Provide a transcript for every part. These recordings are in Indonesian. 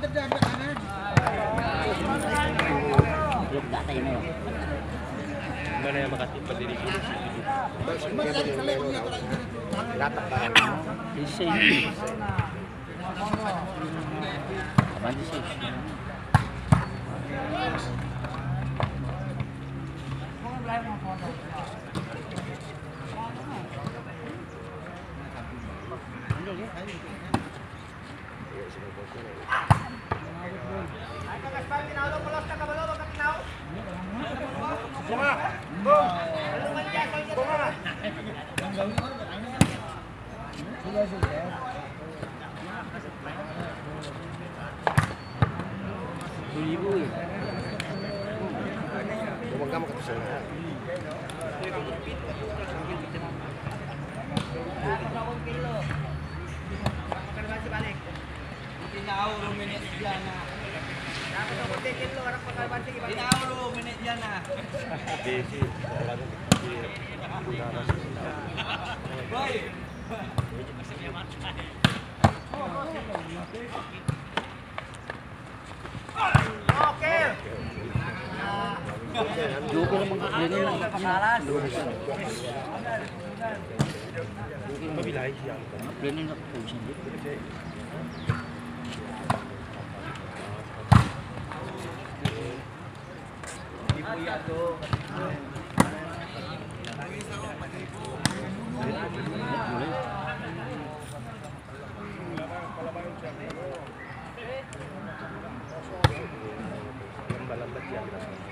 Belum data ini. Mana yang makasih berdiri sini? Datang kan. Di sini. Apaan sih? Kamu ke sana. Joker mengkeliling lang kasalan. Mabilay siya. Mengkeliling lang po siya. Lambat siya.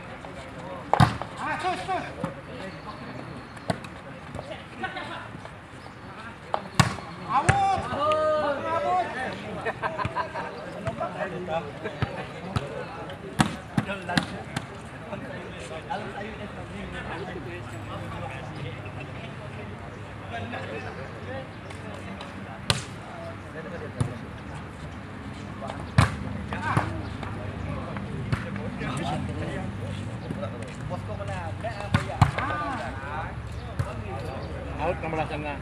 Out na malasan na.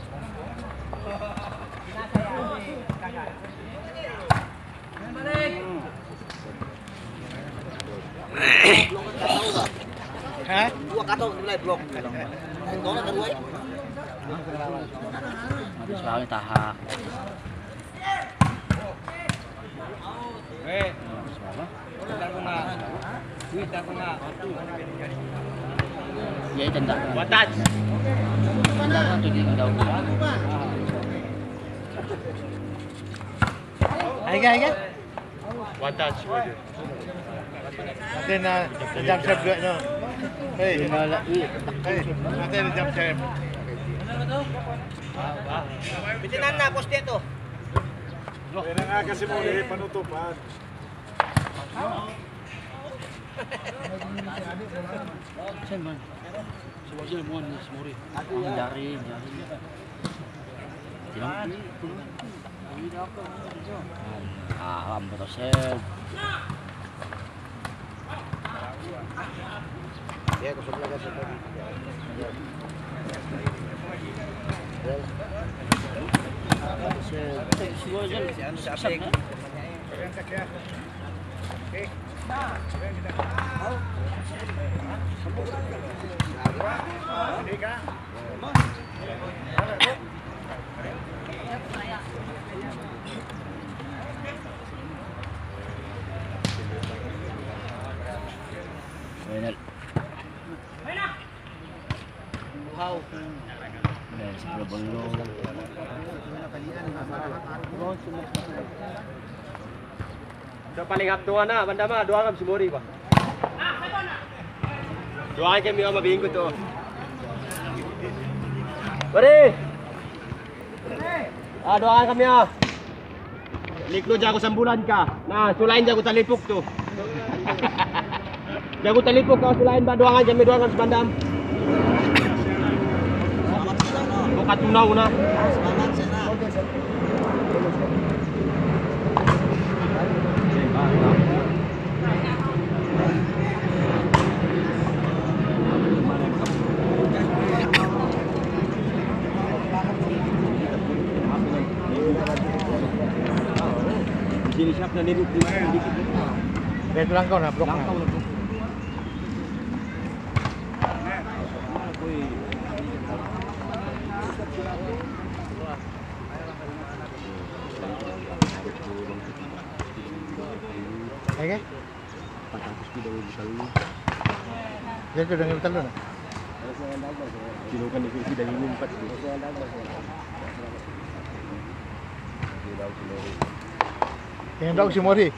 Ha? Dua katong nilai blok. Ito na kadua. Habis kali tahak. Ya tendang. Wataj. Tendang tu di daun. Aiga. Wataj. Natin na jump shot juga no. Hey. Hey, natin na jump shot. Bitinan na poste to. Kaya nga kasi mo panutupan. Sen man. Sewajar mohon semuri. Jari. Tilang. Ah, betul sen. Ya, kusog na kasi po. Sewajar. Sapek. Final. Wow. Nah, sebelum belum. Sa palingap tuwa na, banda ma, doa kami sumuri ba? Doa kami ang mabingkot to. Pare! Doa kami ah. Likno dyan ko sambulan ka. Na, sulain dyan ko talipok to. Dyan ko talipok ka, sulain ba? Doa kami sa bandam. Bukat tunaw na. Sinisap na dikit. Dia itu langkau na, blok na. Okay? 400 kilo bisa lu. Dia tu dengan betul na. Kilo kan di dari 4 tu. Yang daw si Mori.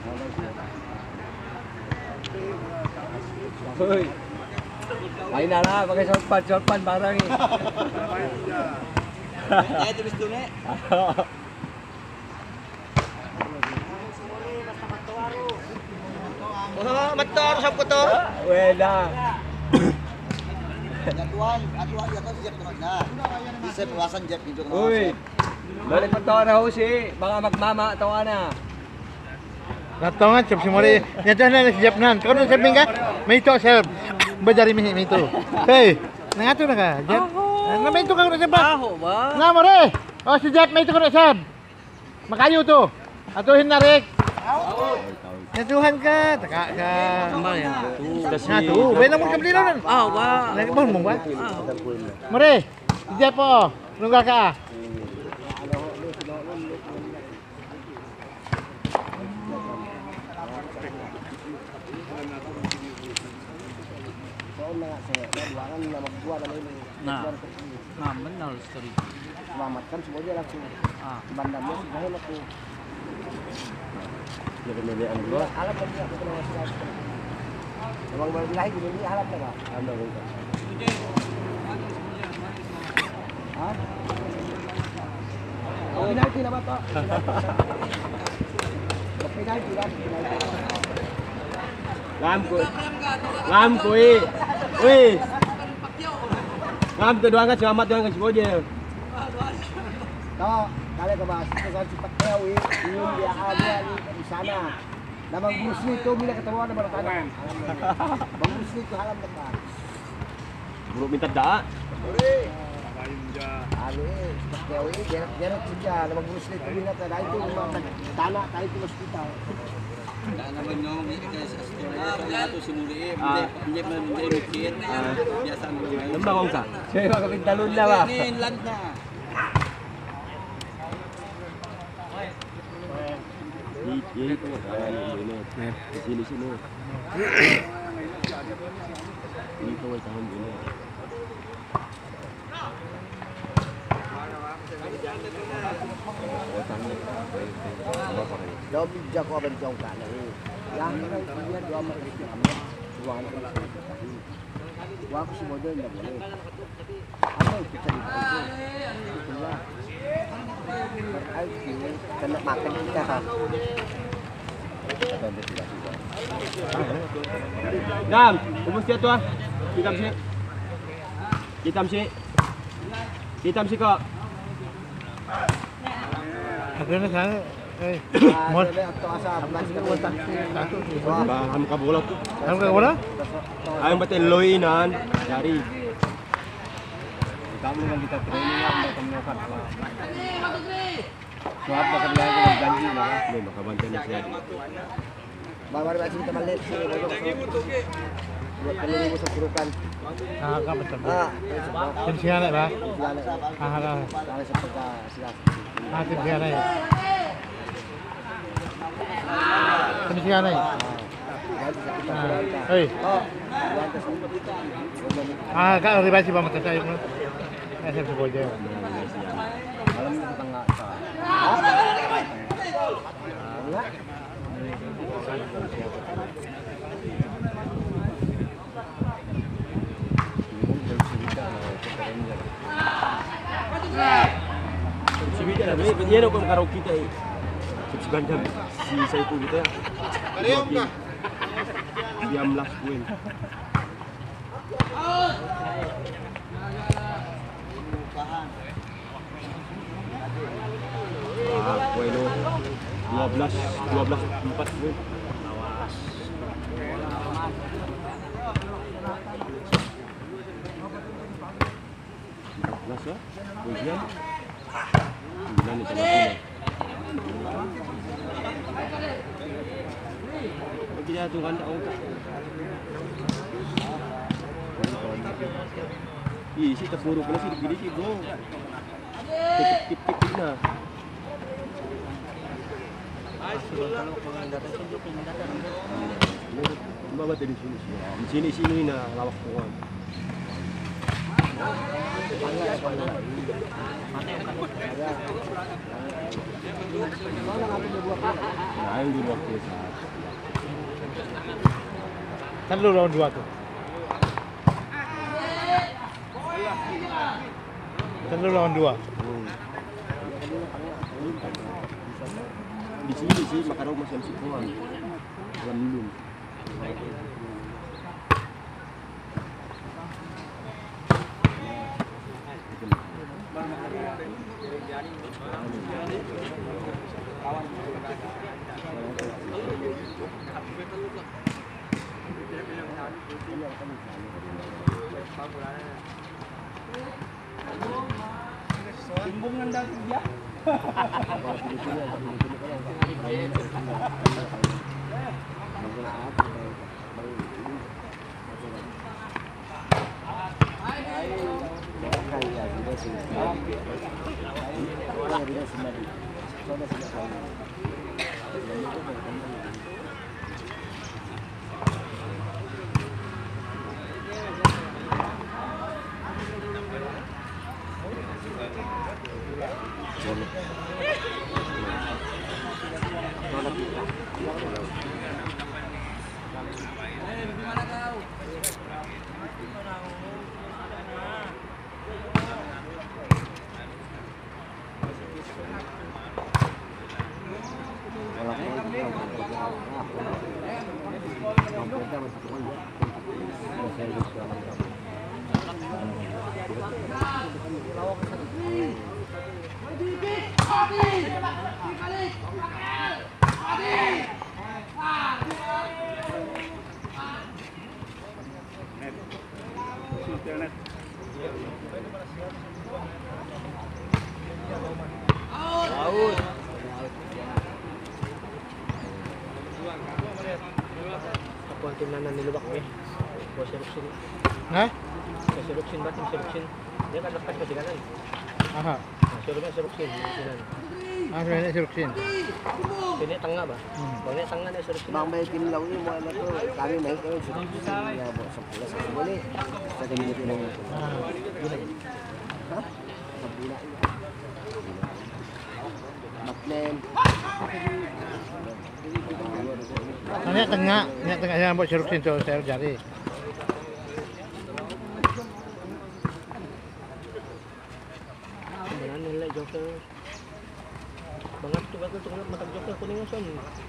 Hoy. Lain na lang, pakai short pan barang ni. Kaya tulis doon eh. Oh, motor sa ko to. Wala. Atuan ya kan siap na. Bisa perwasan jet dito na. Uy. Balik pa to na ho si, baka magmama to na. Natongan si Mori. Yang tu na siap nan. Kau nak sabi ka? May ito sir. Bajari mi ito. Hey, nangato na ka. Jet. Na may ito ka na sabi. Aho ba? Na Mori. Oh si Jet may ito ka na sabi. Makayo to. Atuhin na Rick. Natuhan ka, taka ka. Tambal ya. Nga tu, bay naman kabli na. Ah, ba. Nagkabon mo ba? Mori, si Jet po. Nunggal ka. Nah. Naman na story. Selamatkan semuanya langsung. Ah. Bandamnya sudah laku. Ya kemudian dua alam lagi aku kena masih lagi. Memang berbilah ini alam dah. Anda bukan. Ah? Oh, penalti nama Pak. Penalti lah. Ngam kui. Wih. Ngam tu doang kan selamat doang kan semuanya. Tahu, kalian ke bahas itu kan cepat kewi, ingin dia ada di sana. Nama Musli itu bila ketemu ada bertanya. Bang Musli itu halam dekat. Buruk minta dak. Alu cepat kewi, jarak saja. Nama Musli itu bila ada itu memang tanah, itu hospital. Naman ngomong guys, astorya to si Muri, hindi mikir. Biasa mo. Lembang kong ka. Saya baka pintalon na ba? Ini land na. Itu ini. Di sini. Ini kau tahun ini. Jom jago abang jauh kan ni. Yang dia dua macam itu kami. Suang tu. Suang aku semua dia tak boleh. Apa yang kita cari? Itulah. Berarti kena makan kita kan. Dam, tunggu siap tuan. Hitam si kok. Ada na sana. Eh, Mor. Baham ka bola tu. Ano ka wala? Ayong batin loinan dari. Kamu kan kita training lah, kita menyokap. Suap akan lagi berjanji lah. Ni maka bantai ni saya. Baru baca kita balik sini. Buat kali ini sepurukan. Ah, ka betul. Tim siapa ba? Ah, ha. Kalau seperti silas. Ah, tim siapa ni? Tim siapa ni? Hei. Ah, ka ribasi ba mata tayo mo? Saya sebut je. Malam ni kita enggak. Subsidi lah, dia nak pun karaoke kita. Subsidi jam si saya pun kita. Kariom kah? Diam lah kuin. Bueno, 12 4 kuin. Awas. Belas ya? Kemudian 9 itu Ginatukan ako ka. Isi tapuro ko na sila si bro. Tip na. Baba tadi sini na lawak ko. Nah, di waktu Tatlo lawan 2 tuh. Tatlo lawan 2. di sini sih makan masih masih kurang. Belum. Timbung ng dati dia. Kuantin na nilubak eh. Buat serupsin. Hah? Serupsin batin serupsin. Dia kan lepas ke kanan. Aha. Serupnya serupsin kanan. Ah, sebenarnya seruksin. Ini tengah bah. Bangnya tengah dia serupsin. Bang may kinlaw ni mo na to. Kami may kayo sa pula sa sumuli. Sa tingin mo. Ha? Sa pula. Matlen. Ini tengah yang buat seruksin tuh saya cari. Benar nilai joker. Bangat tuh bagus tengah mata joker kuning ason.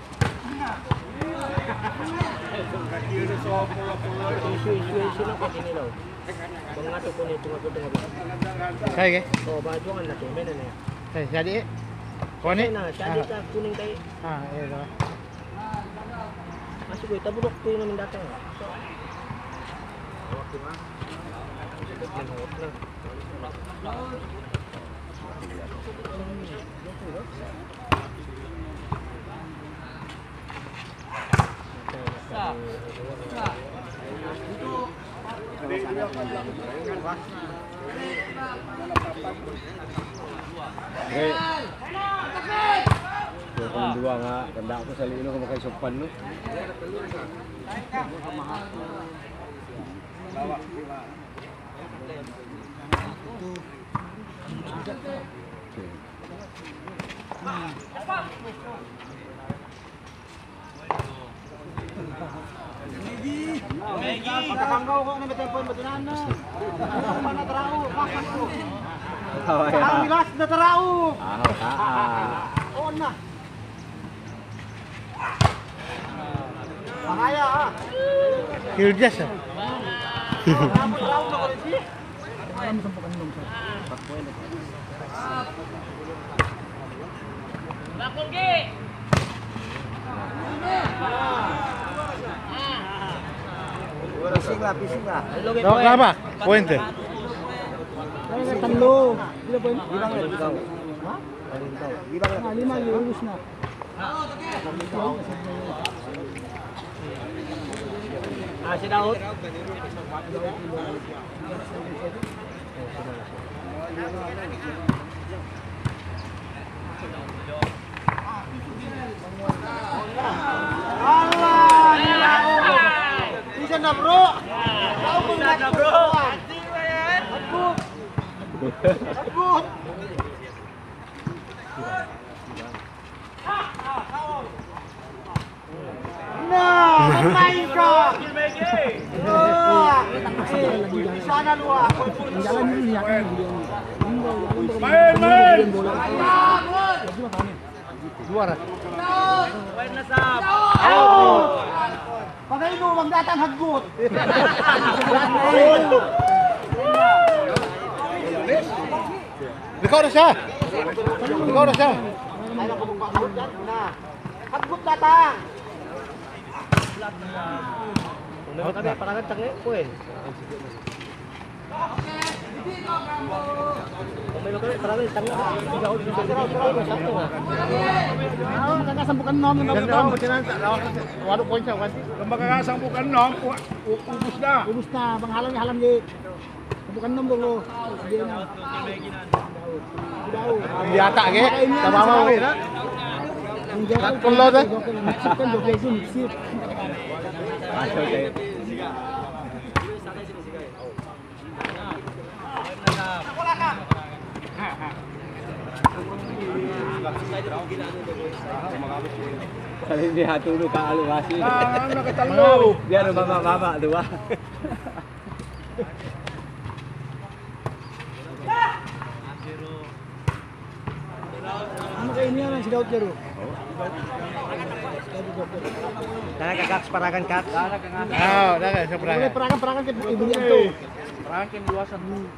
Isu nak ini loh. Bangat tuh kuning tengah. Kayak ge. Oh baju kan nak mana ni? Jadi. Kau ni? Nah, jadi tak kuning kayak. Ah, iya dah. Masih gue tabur waktu yang mendatang. Waktu mah. Yung dua nga, tanda ako sa lino kung makaisopan no. Pagkakanggaw ko na betul poin betulan na. Mana terau, makan ko. Ang Bilas na terau. Ah, On na. Bahaya ha. Kiljas ah. Kamu terau na ko rin. Pising lah. Tahu kenapa? Poin tuh. Tanlo. Bila poin? Bilang na ikaw. Lima lulus na. Si Daud. Bisa na bro. Bisa na bro. Agut. Nah, main ka. Sana luar. Jalan dulu ya. Main. Juara. Main na sab. Pakai lu bang datang hagut. Ikaw na siya. Ikaw na siya. Ayo kamu hagut dyan. Nah, hagut datang. Kami parangan tangnya poin. May kami parangan tangnya. Satu nga. Nakasampukan nom ng Ganda mo sinan. Walo ko siya kasi. Kung makakasampukan nom, ubus na. Ubus na, panghalang halam di. Sampukan nom dulu. Hindi na. Hindi ata ge. Tamama mo na. Kulo na. Mixip kan dua belas mixip. Kali hindi hatulo ka alubasi. Nakatalo. Biar mama dua. Ano kayo niya lang si Daud Jaro? Dana ka kaks parangan kaks. Ah, dah sa Boleh praga. perangan ke ibunian tuh. Praga kim luwasan.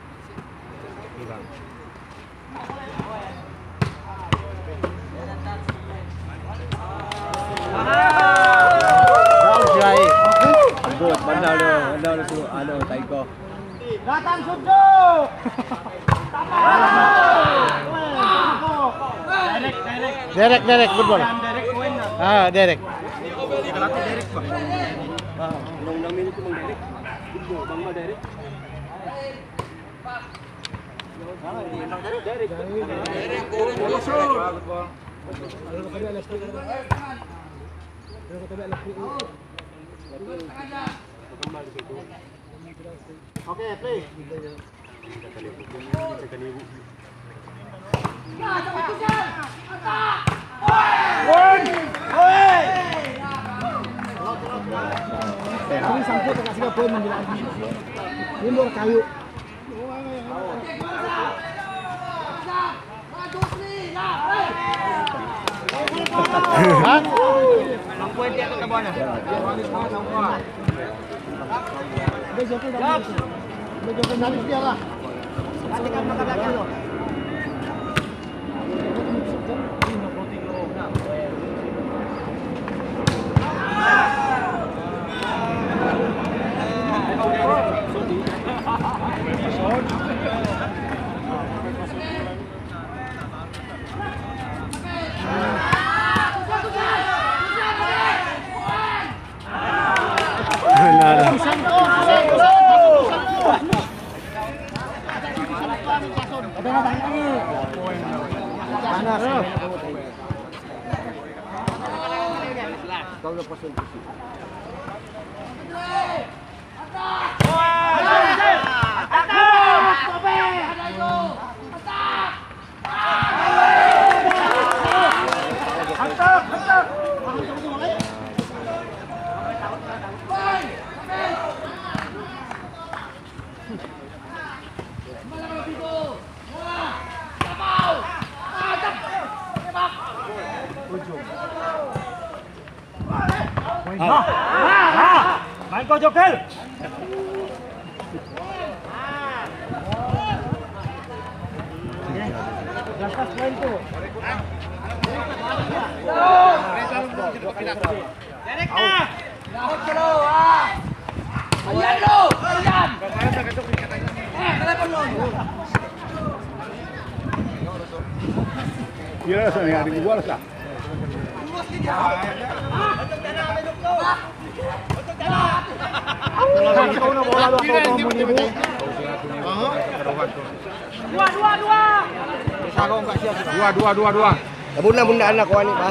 Daw siya eh. Good, bandal tu ano taiko. Datang sudo. Derek football. Ah, Derek. Nung minute mong direct. Bang ma direct. Oke, play. Ini sampai tak kasih poin menjelang. Ini luar kayu. Ha? Ang puwede ako na bona. Bejokan dari dia lah. Kasi ka makalaga. Kau lepas itu. Main kau Jokel. Gaskas main tu. Derek na. Lahot ka lo. Ayan lo. Ayan. Telepon lo. Kira sa nga rin igual sa. Dua. Bunda anak ko ani pa.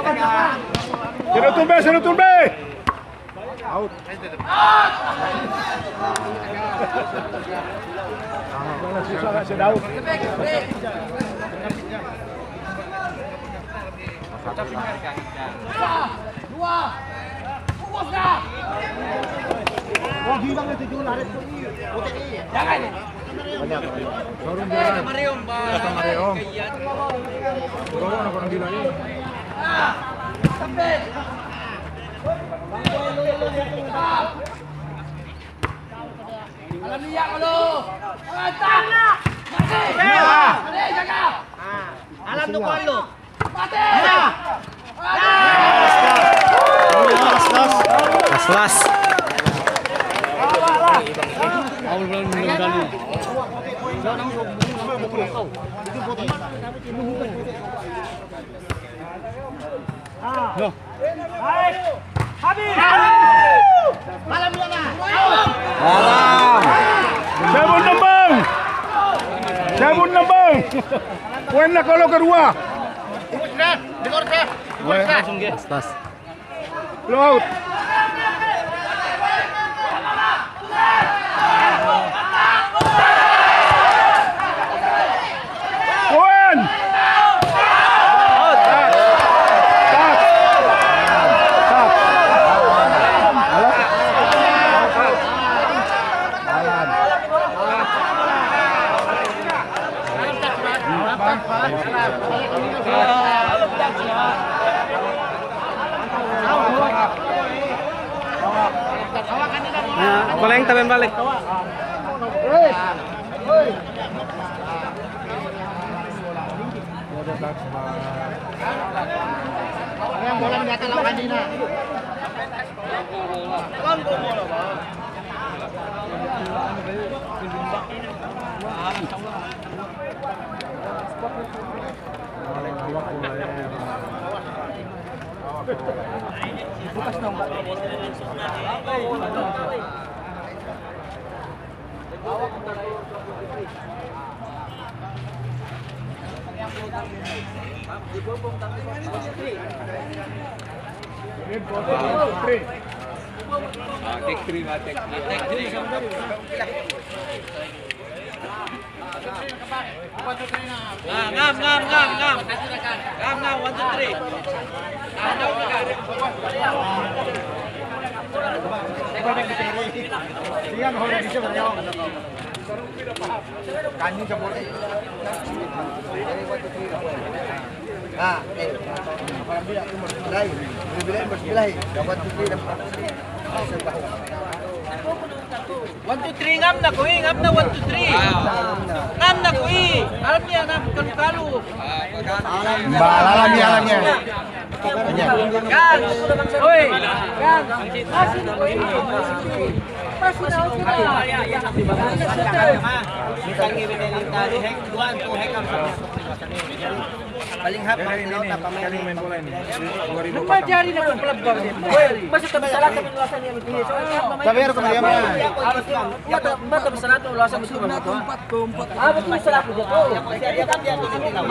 Sino tumbe. Out. Susah si Daud. Alam no kwalo. Las. Sabun nambang. Kuan na kalau kedua. Las. Blow out. Kuan. Koleng tapi balik. Yang bola mendatang lawan Dina. Ngam, 1, 2, 3. One, two, three, ngam na 1, 2, 3. Ngam na alam niya, ngam kalu. Alamnya. Kan, oi, kan. Masih na kuwi. Paling hap Main bola ini. 2004. Lumajari na kung pelabag din. Masih tabi salat kami ulasan niya miti. Tapi harus kembali apa? Mata salat ulasan mesti ba to? Betul salat ko to. Dia kan dia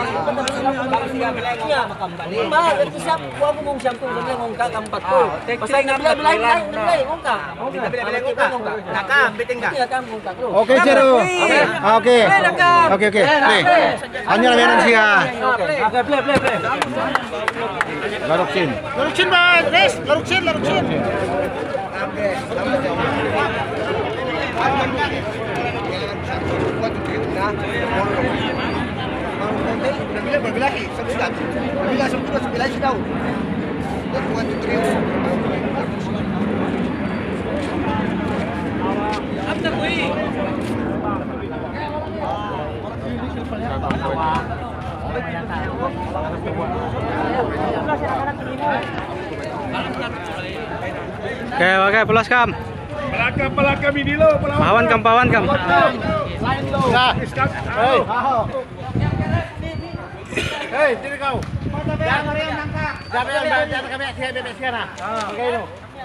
Ma, ito siya, kuha mo mong siyang tulong ng ongka kampat ko. Basta nabila-bila ongka. Nakam, biting ka. Oke, Ceru. Oke. Oke. Hanya layanan siya. Play. Laruksin, Mas. Res, laruksin. Berbilahi, sebulan. Bila sebulan sudah. Dan bukan tutorial. Apa kuwi? Oke, pulas kam. Pelakam ini lo. Pawan kam. Hei, diri kau. Jangan kami siya bebek siya na. Okay no.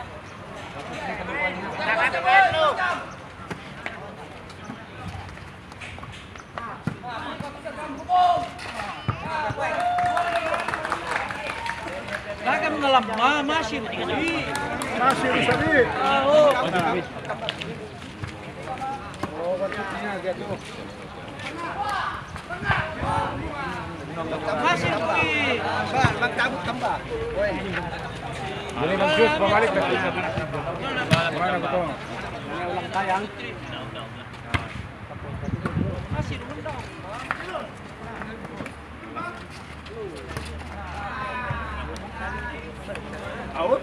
Dagan mo na lang, masin. Masih sabi. Masin ko eh. Beli mag-juice, pabalik na. Wala na ko to. Masin mo daw. Out.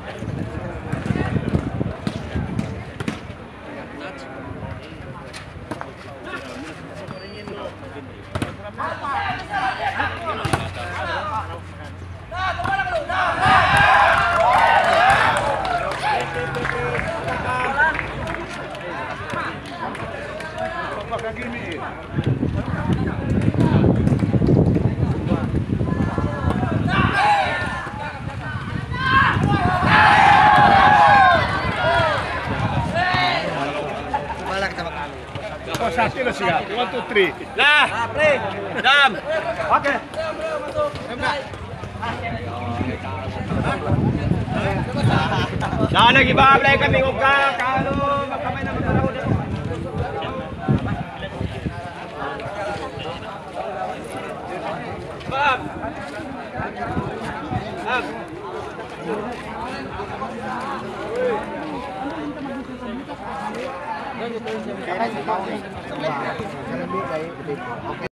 Oh, satu na siya. 1, 2, 3. Lah, play. Dam. Okay. Nah, lagi ba play kami og ka kalo magkamay na magtaraw dito. Bab. Kaya si Pao, sa lambi kay